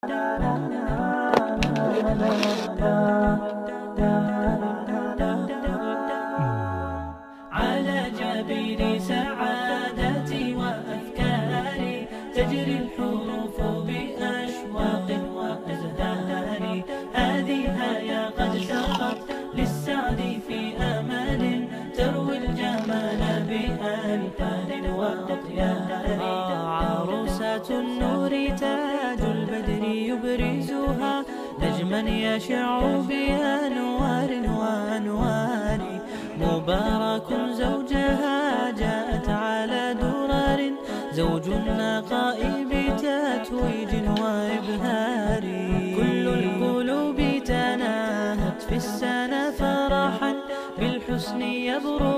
على جبين سعادتي وأفكاري تجري الحروف بأشواق وأزهار. هذه يا قد سقط للسعد في أمل تروي الجمال بألحان وأطيار. عروسة النور تاج البدر يبرزها نجما يشع بأنوار وأنوار. مبارك زوجها جاءت على درر زوج النقاء بتتويج وإبهار. كل القلوب تناهت في السنة فرحا بالحسن يبرق